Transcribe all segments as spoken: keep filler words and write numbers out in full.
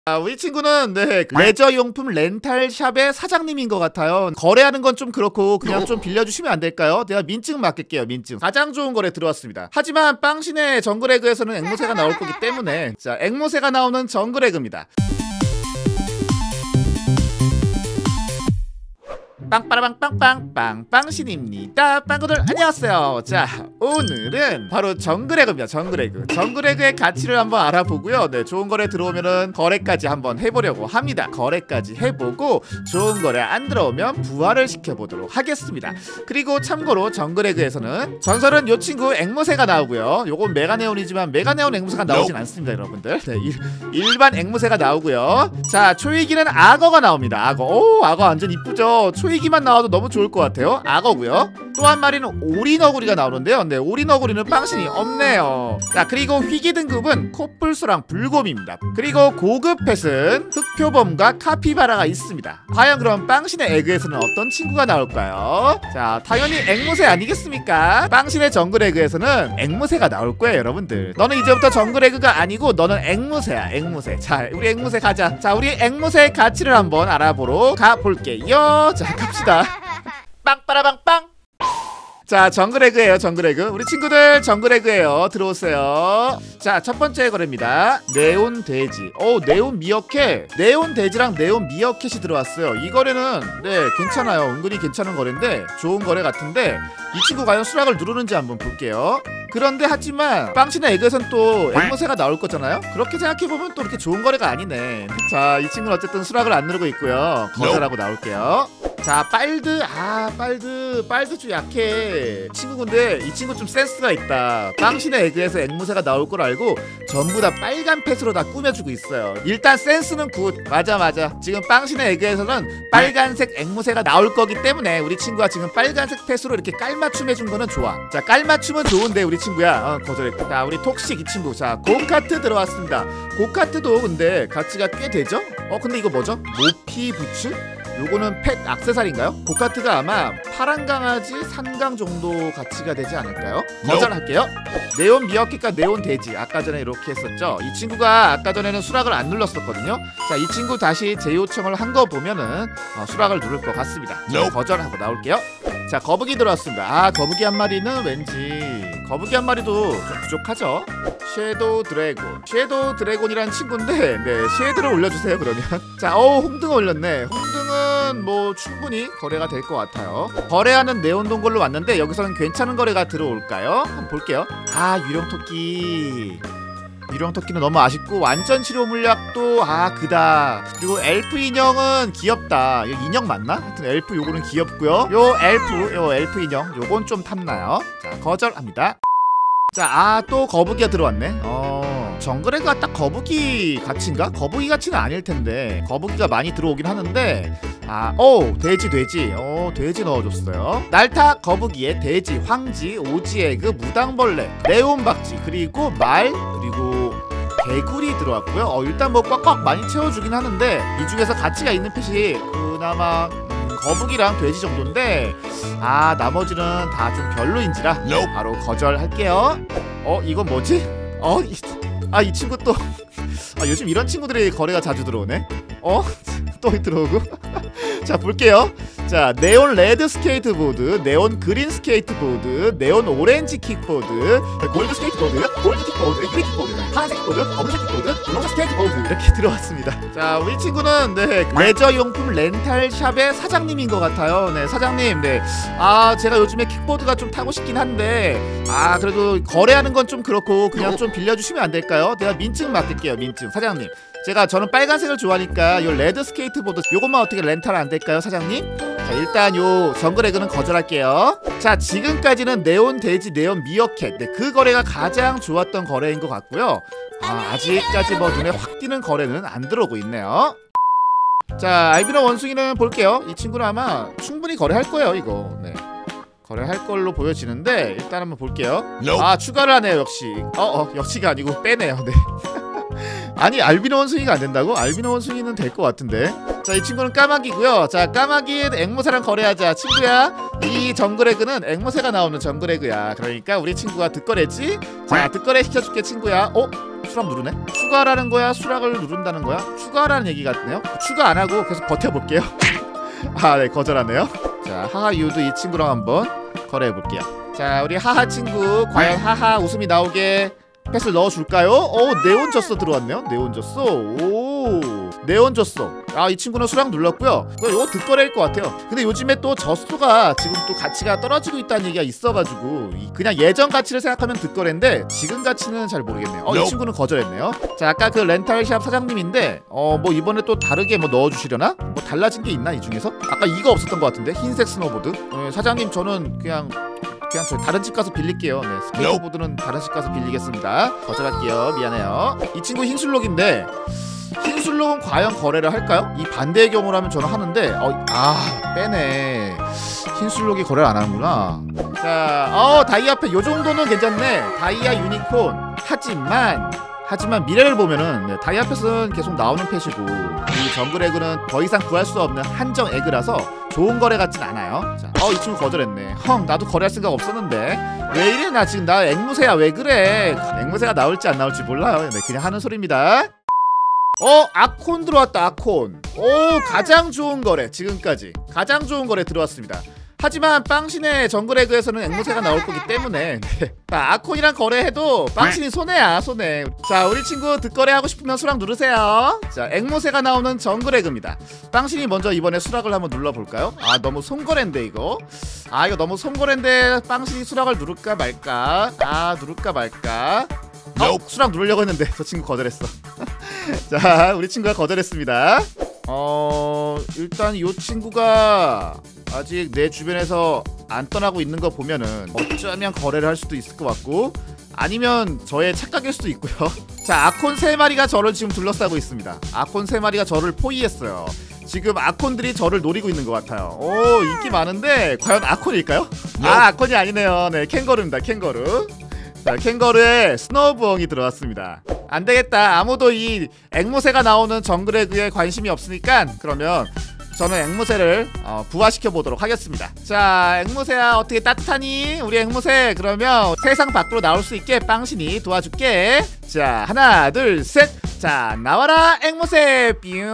아, 우리 친구는 네 레저용품 렌탈샵의 사장님인 것 같아요. 거래하는 건 좀 그렇고 그냥 좀 빌려주시면 안 될까요? 내가 민증 맡길게요. 민증. 가장 좋은 거래 들어왔습니다. 하지만 빵신의 정글에그에서는 앵무새가 나올 거기 때문에 자 앵무새가 나오는 정글에그입니다. 빵빠라빵빵빵빵 빵신입니다. 빵구들 안녕하세요. 자 오늘은 바로 정글에그입니다. 정글에그 정글에그의 가치를 한번 알아보고요. 네 좋은 거래 들어오면은 거래까지 한번 해보려고 합니다. 거래까지 해보고 좋은 거래 안 들어오면 부활을 시켜보도록 하겠습니다. 그리고 참고로 정글에그에서는 전설은 요 친구 앵무새가 나오고요. 요건 메가네온이지만 메가네온 앵무새가 나오진 않습니다 여러분들. 네, 일, 일반 앵무새가 나오고요. 자 초이기는 악어가 나옵니다. 악어. 오 악어 완전 이쁘죠. 초이기 기만 나와도 너무 좋을 것 같아요. 악어고요. 또 한 마리는 오리너구리가 나오는데요. 네, 오리너구리는 빵신이 없네요. 자, 그리고 희귀 등급은 코뿔소랑 불곰입니다. 그리고 고급 펫은 흑표범과 카피바라가 있습니다. 과연 그럼 빵신의 에그에서는 어떤 친구가 나올까요? 자, 당연히 앵무새 아니겠습니까? 빵신의 정글 에그에서는 앵무새가 나올 거예요, 여러분들. 너는 이제부터 정글 에그가 아니고 너는 앵무새야, 앵무새. 자, 우리 앵무새 가자. 자, 우리 앵무새의 가치를 한번 알아보러 가볼게요. 자, 갑시다. 빵빠라빵빵. 자 정글에그예요. 정글에그 우리 친구들 정글에그예요. 들어오세요. 자 첫번째 거래입니다. 네온 돼지. 오 네온 미어캣. 네온 돼지랑 네온 미어캣이 들어왔어요. 이 거래는 네 괜찮아요. 은근히 괜찮은 거래인데 좋은 거래 같은데 이 친구 과연 수락을 누르는지 한번 볼게요. 그런데 하지만 빵신의 에그에선 또 앵무새가 나올 거잖아요. 그렇게 생각해보면 또 이렇게 좋은 거래가 아니네. 자 이 친구는 어쨌든 수락을 안 누르고 있고요. 거절하고 나올게요. 자 빨드. 아 빨드 빨드 좀 약해 친구. 근데 이 친구 좀 센스가 있다. 빵신의 에그에서 앵무새가 나올 걸 알고 전부 다 빨간 펫으로 다 꾸며주고 있어요. 일단 센스는 굿. 맞아 맞아. 지금 빵신의 에그에서는 빨간색 앵무새가 나올 거기 때문에 우리 친구가 지금 빨간색 펫으로 이렇게 깔맞춤 해준 거는 좋아. 자 깔맞춤은 좋은데 우리 친구야 어, 거절했고. 자 우리 톡식 이 친구. 자 고카트 들어왔습니다. 고카트도 근데 가치가 꽤 되죠? 어 근데 이거 뭐죠? 모피 부츠? 요거는 펫 악세사리인가요? 고카트가 아마 파란 강아지 산강 정도 가치가 되지 않을까요? 거절할게요. 네온 미어캣과 네온 돼지 아까 전에 이렇게 했었죠. 이 친구가 아까 전에는 수락을 안 눌렀었거든요. 자 이 친구 다시 재요청을 한 거 보면은 어, 수락을 누를 것 같습니다. 자, 거절하고 나올게요. 자 거북이 들어왔습니다. 아 거북이 한 마리는 왠지 거북이 한 마리도 좀 부족하죠. 섀도우 드래곤. 섀도우 드래곤이란 친구인데 네 섀드를 올려주세요 그러면. 자 어우 홍등 올렸네. 홍등은 뭐 충분히 거래가 될 것 같아요. 거래하는 네온 동굴로 왔는데 여기서는 괜찮은 거래가 들어올까요? 한번 볼게요. 아 유령토끼. 유령토끼는 너무 아쉽고 완전 치료 물약도 아 그다. 그리고 엘프 인형은 귀엽다. 이거 인형 맞나? 하여튼 엘프 요거는 귀엽고요. 요 엘프 요 엘프 인형 요건 좀 탐나요. 자 거절합니다. 자 아 또 거북이가 들어왔네. 어 정글에그가 딱 거북이 가치인가? 거북이 가치는 아닐 텐데 거북이가 많이 들어오긴 하는데 아, 오 돼지 돼지 어 돼지 넣어줬어요. 날타 거북이에 돼지, 황지, 오지에그, 무당벌레, 네온박쥐 그리고 말 그리고 개구리 들어왔고요. 어 일단 뭐 꽉꽉 많이 채워주긴 하는데 이 중에서 가치가 있는 펫이 그나마 음, 거북이랑 돼지 정도인데 아 나머지는 다 좀 별로인지라 바로 거절할게요. 어 이건 뭐지? 어 아 이 친구 또 아, 요즘 이런 친구들이 거래가 자주 들어오네. 어? 또 들어오고. 자 볼게요. 자 네온 레드 스케이트보드, 네온 그린 스케이트보드, 네온 오렌지 킥보드, 골드 스케이트보드, 골드 킥보드, 그린 킥보드, 파란색 킥보드, 검은색 킥보드, 분홍색 스케이트보드 이렇게 들어왔습니다. 자 우리 친구는 네 레저용품 렌탈샵의 사장님인 것 같아요. 네 사장님 네 아 제가 요즘에 킥보드가 좀 타고 싶긴 한데 아 그래도 거래하는 건 좀 그렇고 그냥 좀 빌려주시면 안 될까요? 내가 민증 맡길게요. 민증. 사장님 제가 저는 빨간색을 좋아하니까 요 레드 스케이트보드 요것만 어떻게 렌탈 안 될까요 사장님? 자 일단 요 정글에그는 거절할게요. 자 지금까지는 네온 돼지, 네온 미어캣 네, 그 거래가 가장 좋았던 거래인 것 같고요. 아, 아직까지 뭐 눈에 확 띄는 거래는 안 들어오고 있네요. 자 알비노 원숭이는 볼게요. 이 친구는 아마 충분히 거래할 거예요 이거. 네 거래할 걸로 보여지는데 일단 한번 볼게요. 아 추가를 하네요 역시. 어어 어, 역시가 아니고 빼네요. 네 아니 알비노 원숭이가 안된다고? 알비노 원숭이는 될 것 같은데. 자 이 친구는 까마귀고요. 자 까마귀 앵무새랑 거래하자. 친구야 이 정글에그는 앵무새가 나오는 정글에그야. 그러니까 우리 친구가 득거래지? 자 득거래 시켜줄게 친구야. 어? 수락 누르네? 추가라는 거야? 수락을 누른다는 거야? 추가라는 얘기 같네요? 추가 안 하고 계속 버텨볼게요. 아, 네, 거절하네요. 자, 하하 유도 이 친구랑 한번 거래해볼게요. 자, 우리 하하 친구 과연 하하 웃음이 나오게 패스를 넣어줄까요? 오, 네온저스 들어왔네요. 네온저스. 오, 네온저스. 아, 이 친구는 수락 눌렀고요. 이거 득거래일 것 같아요. 근데 요즘에 또 저수가 지금 또 가치가 떨어지고 있다는 얘기가 있어가지고 그냥 예전 가치를 생각하면 득거래인데 지금 가치는 잘 모르겠네요. 어, 이 친구는 거절했네요. 자, 아까 그 렌탈샵 사장님인데 어, 뭐 이번에 또 다르게 뭐 넣어주시려나? 뭐 달라진 게 있나 이 중에서? 아까 이거 없었던 것 같은데 흰색 스노보드. 네, 사장님 저는 그냥 그냥 저 다른 집 가서 빌릴게요. 네, 스케이트보드는 다른 집 가서 빌리겠습니다. 거절할게요. 미안해요. 이 친구 흰술록인데 흰술록은 과연 거래를 할까요? 이 반대의 경우라면 저는 하는데 어, 아 빼네. 흰술록이 거래를 안 하는구나. 자, 어 다이아 펫 요 정도는 괜찮네. 다이아 유니콘. 하지만 하지만 미래를 보면은 네, 다이아 펫은 계속 나오는 펫이고 이 정글 에그는 더 이상 구할 수 없는 한정 에그라서 좋은 거래 같진 않아요. 자, 어, 이 친구 거절했네. 헝, 나도 거래할 생각 없었는데 왜 이래? 나 지금 나 앵무새야. 왜 그래? 앵무새가 나올지 안 나올지 몰라요. 네, 그냥 하는 소리입니다. 어, 아콘 들어왔다. 아콘. 오, 가장 좋은 거래 지금까지 가장 좋은 거래 들어왔습니다. 하지만 빵신의 정글에그에서는 앵무새가 나올 거기 때문에 네. 자, 아콘이랑 거래해도 빵신이 손해야 손해. 자, 우리 친구 득거래 하고 싶으면 수락 누르세요. 자, 앵무새가 나오는 정글에그입니다. 빵신이 먼저 이번에 수락을 한번 눌러볼까요? 아, 너무 손거래인데 이거. 아, 이거 너무 손거래인데 빵신이 수락을 누를까 말까. 아, 누를까 말까. 어, 수락 누르려고 했는데 저 친구 거절했어. 자, 우리 친구가 거절했습니다. 어, 일단 이 친구가 아직 내 주변에서 안 떠나고 있는 거 보면은 어쩌면 거래를 할 수도 있을 것 같고 아니면 저의 착각일 수도 있고요. 자, 아콘 세 마리가 저를 지금 둘러싸고 있습니다. 아콘 세 마리가 저를 포위했어요. 지금 아콘들이 저를 노리고 있는 것 같아요. 오, 인기 많은데 과연 아콘일까요? 아, 아콘이 아니네요. 네, 캥거루입니다. 캥거루. 자, 캥거루에 스노우부엉이 들어왔습니다. 안되겠다. 아무도 이 앵무새가 나오는 정글에그에 관심이 없으니까 그러면 저는 앵무새를 어, 부화시켜 보도록 하겠습니다. 자, 앵무새야 어떻게 따뜻하니? 우리 앵무새 그러면 세상 밖으로 나올 수 있게 빵신이 도와줄게. 자, 하나 둘 셋. 자, 나와라 앵무새. 뿅.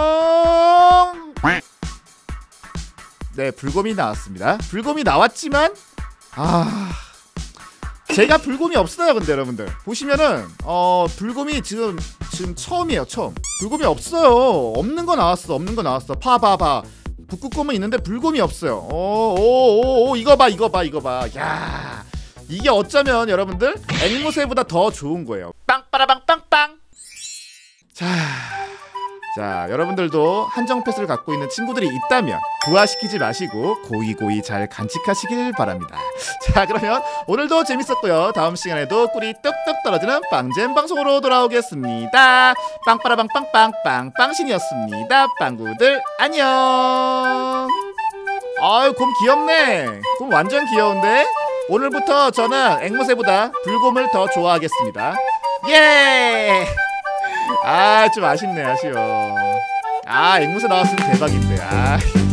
네, 불곰이 나왔습니다. 불곰이 나왔지만 아... 제가 불곰이 없어요. 근데 여러분들 보시면은 어 불곰이 지금 지금 처음이에요. 처음 불곰이 없어요. 없는 거 나왔어. 없는 거 나왔어. 봐봐봐. 북극곰은 있는데 불곰이 없어요. 오오오 이거 봐 이거 봐 이거 봐. 야, 이게 어쩌면 여러분들 앵무새보다 더 좋은 거예요. 빵빠라빵빵빵. 자, 자, 여러분들도 한정 펫을 갖고 있는 친구들이 있다면 부화시키지 마시고 고이고이 잘 간직하시길 바랍니다. 자, 그러면 오늘도 재밌었고요. 다음 시간에도 꿀이 뚝뚝 떨어지는 빵잼 방송으로 돌아오겠습니다. 빵빠라빵빵빵빵 빵신이었습니다. 빵구들 안녕. 아유, 곰 귀엽네. 곰 완전 귀여운데? 오늘부터 저는 앵무새보다 불곰을 더 좋아하겠습니다. 예! 아, 좀 아쉽네. 아쉬워. 아, 앵무새 나왔으면 대박인데. 아.